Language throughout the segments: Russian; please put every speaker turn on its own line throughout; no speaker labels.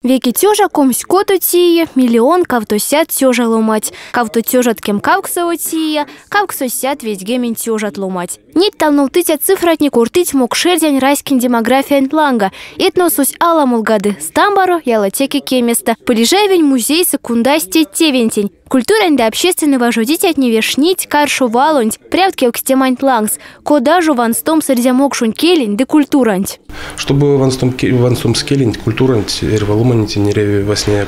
Веки тёжа комсь коту тие, миллион кавтосят тёжа ломать. Кавто тёжат кем кавксово тие, кавксосят ведь гемень тёжат ломать. Нит талнул тытя цифратни куртыть мог шердянь райскин демография ланга. Этносусь ала мулгады стамбаро ялатеки кеместа. Полежайвень музей секундасти тевентень. Культурен да общественный вождить от невешнить, каршу валунь, прятки окстемань лангс, кодажу ванстом сырзямок шункелень да культурант.
Чтобы ванстом скелень, культурант, эрвалуманите нереви васняк.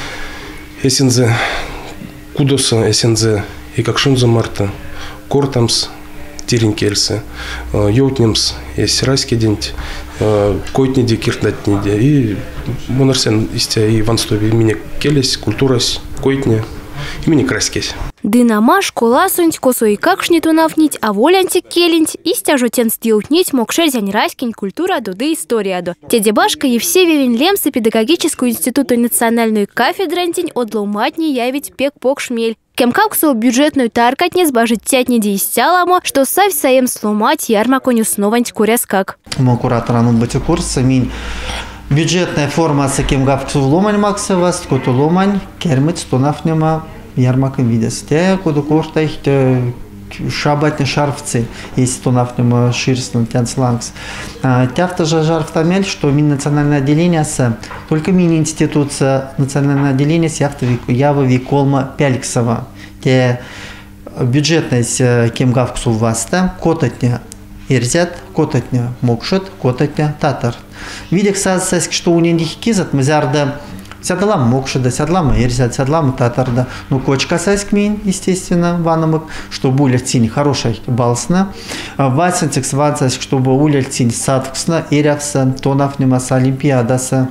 Эсензе кудоса, эсензе и как шунза марта, кортамс, тиринкельсы, йоутнемс, есть райский день, койтниди, киртнатниди, и монарсен истя и ванстове имени келесь, культурась, койтня. Имени краскесь.
Дынама школа сунть косу и какшни тунавнить, а волянтик келенть, и стяжутен стьютнить мог шерзянь раскинь культура дуды история до. Дядя Башка Евсевьевин Лемса педагогическую институту национальную кафедрантень одломатни явить пек пок шмель. Кем каксу бюджетную таркатне сбажить тятни деистяламо, что савь саем сломать ярмаконю снованть куряскак.
Мой куратор анут бати курса минь. Бюджетная форма с кем гавксу ломань максовас, коту ломань, кермит стонафнема ярмаком видес. Те коду коштайх шабатни шарфцы, есть стонафнема ширстон тянслангс. Тяфта же жарф тамель, что мин национальное отделение с только мини институция национальное отделение с ява виколма пяльксова. Те бюджетность кем гавксу васта, котатня ирзят, котатня мокшет, котатня татар. Видях сазсайск, что у них кизат, мазярда сядлам мокшеда, сядлам ирзят, сядлам татарда. Ну, кочка сайск мин, естественно, ванамок, что булер тень хорошая балсна. Васенцик свадсайск, чтобы улер тень садксна, ирявса, тонафнемаса, олимпиадаса.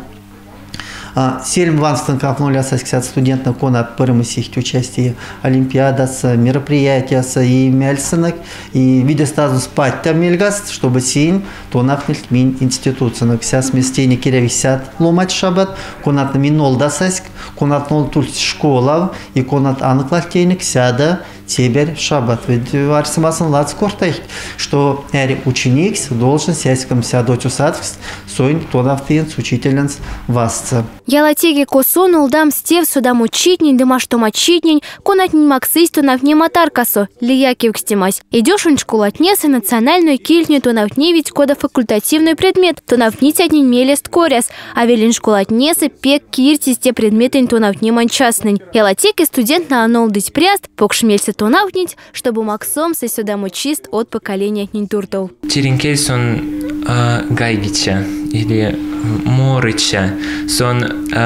Сельм ванстон кафнули от студентов конат пырмысих участие олимпиадаса, мероприятия и мельсенок и видестазу спать там мельгаст, чтобы син то нафнить мин институционок вся сместение кирявисят ломать шабат, конат минол дасаск, конат нол тут школа и конат анклахтейник сяда теперь шаббат. Ведь арсимасын лацкортайх, что ученик должен сяськам сядоть усадкс, сойн тонавтын с учительниц васца.
Ялатеги косун улдам стев судам учитнень, дыма что мочитнень, конатнень максисту навнематаркасо, лияки вкстемась. Идешь он школу отнеса национальную кильню, то навневить кода факультативный предмет, то навнить однень мелест коряс, а велин школу отнеса пек киртис те предметы, то навнеман частнень. Ялатеги студент на анолдыть пряст, покшмелься то навнить, чтобы максом со сюда чист от поколения нинтуртов.
Тиринкейсон гайгича или морыча, сон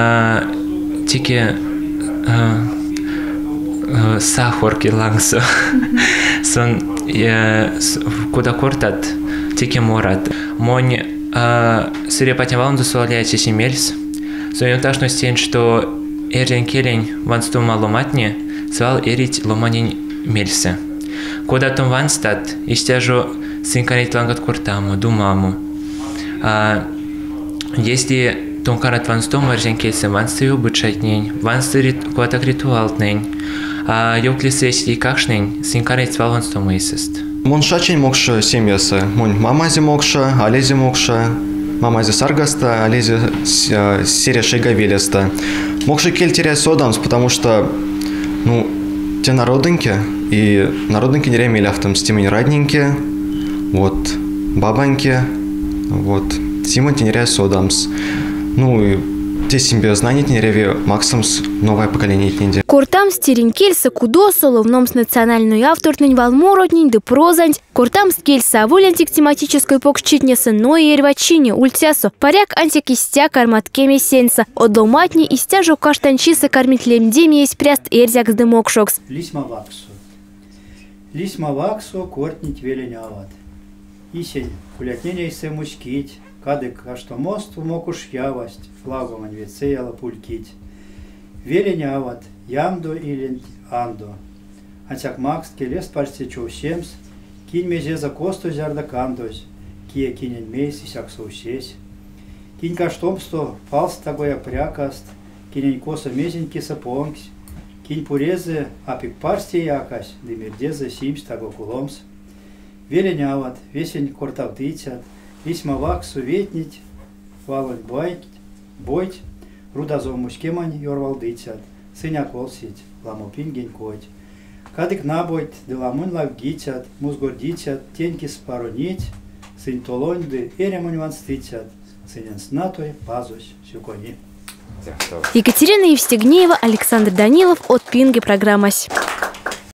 тики сахорки лангсо, сон куда кортат тики морат. Монь сырепатнявалн досуаляйте семельс, сон ташно стень, что эрден келень вансту маломатне, свал эрить ломанень мельсе. Куда том ванстат, истяжу синкарит лангат кортаму, думаму. Если тонкарат ванстом эрден кельсе ванстаю бычатнень, ванстырит куатак ритуалтнень, ёклисы если какшнень, синкарит свал ванстом эйсест.
Моншачень мокша семьяса, монь мамази мокша, алези мокша, мамази саргаста, алези серия шейгавелеста. Мокша кель терять содамс, потому что, ну, те народненьки, и народненьки не ремели автом стимень радненьки, вот, бабаньки, вот, Симон тенеря содамс. Ну, и те себе знания тенереви максимс новое поколение тенде.
Кортам стеринкельса кудосо ловномс национальную авторнень валмороднень да прозанть, кортам скельса аволентик тематической покчитнеса но и эрвачине ультясо, паряк антикистя карматкеми сенса, одломатни и стяжу каштанчиса кормить лемдеми есть пряст эрзяк с дымокшокс.
Лисма ваксу кортнить веленяват. Исень кулятнение исе мускить. Кадык, а что мост мокуш явасть, флагом анвецеяла пулькить. Веленя ават, ямдо или андо. Антяк макс, келес парсте чоусемс, кинь меже за косту зярда кандось, кие кинен мейс и сяк соусесь. Кинь каштомсто, фалс тагоя прякаст, кинень коса мезеньки сапонкс, кинь пурезе, апик парсте якась, дымердезе симс таго куломс. Веленя ават, весень кортавдыцят, Весьма ваксу ветнить, валать бойт, рудазов мушкемань йорвалдычат, сыня колсить, ламо пингень коть. Кадык набойт, деламун лавгичат, музгордичат, теньки спаронить, сын толоньды, эремонь ванстычат, сынен снатой пазусь сюкони.
Екатерина Евстигнеева, Александр Данилов от Пинги программась.